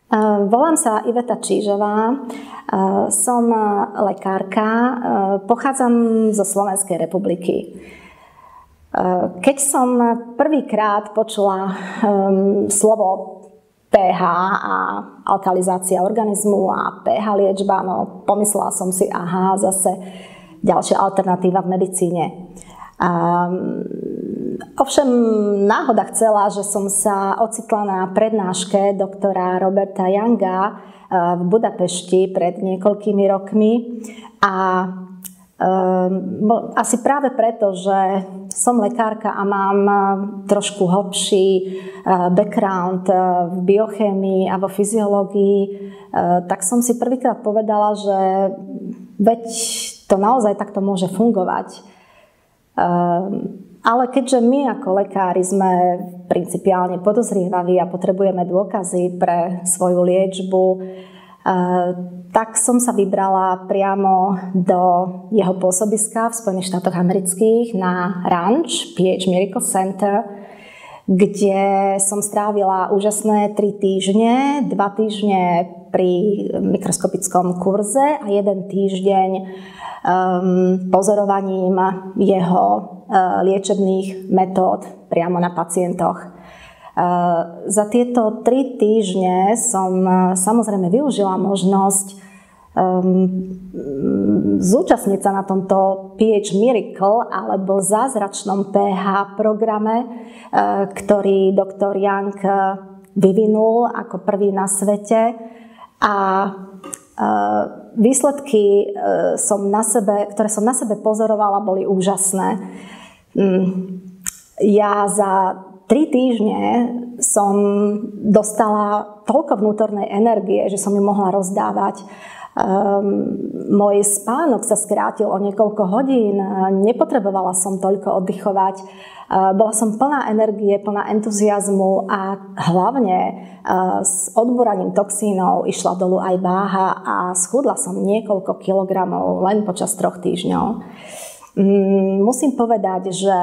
Volám sa Iveta Čížová, som lekárka, pochádzam zo Slovenskej republiky. Keď som prvýkrát počula slovo pH a alkalizácia organizmu a pH liečba, no pomyslela som si, aha, zase ďalšia alternatíva v medicíne. Ovšem náhoda chcela, že som sa ocitla na prednáške doktora Roberta Younga v Budapešti pred niekoľkými rokmi a asi práve preto, že som lekárka a mám trošku hlbší background v biochémii a vo fyziológii, tak som si prvýkrát povedala, že veď to naozaj takto môže fungovať. Ale keďže my ako lekári sme principiálne podozrievaví a potrebujeme dôkazy pre svoju liečbu, tak som sa vybrala priamo do jeho pôsobiska v Spojených štátoch amerických na ranč PH Miracle Center, kde som strávila úžasné 3 týždne, 2 týždne pri mikroskopickom kurze a 1 týždeň pozorovaním jeho liečebných metód priamo na pacientoch. Za tieto 3 týždne som samozrejme využila možnosť zúčastniť sa na tomto PH Miracle alebo zázračnom pH programe, ktorý doktor Young vyvinul ako prvý na svete, a výsledky, ktoré som na sebe pozorovala, boli úžasné. Ja za 3 týždne som dostala toľko vnútornej energie, že som ju mohla rozdávať. Môj spánok sa skrátil o niekoľko hodín, nepotrebovala som toľko oddychovať. Bola som plná energie, plná entuziazmu a hlavne s odboraním toxínov išla dolu aj váha a schudla som niekoľko kilogramov len počas 3 týždňov. Musím povedať, že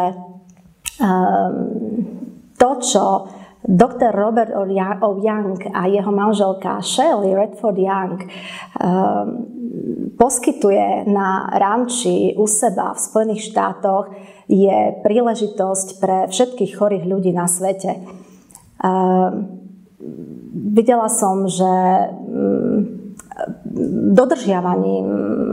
to, čo doktor Robert O. Young a jeho manželka Shelley Redford Young poskytuje na ranči u seba v Spojených štátoch, je príležitosť pre všetkých chorých ľudí na svete. Videla som, že dodržiavaním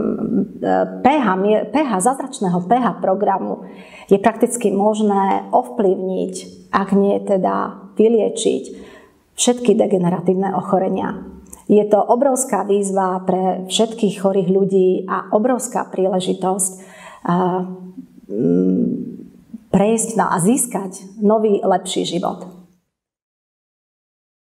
zázračného pH programu je prakticky možné ovplyvniť, ak nie teda vyliečiť, všetky degeneratívne ochorenia. Je to obrovská výzva pre všetkých chorých ľudí a obrovská príležitosť prejsť a získať nový, lepší život.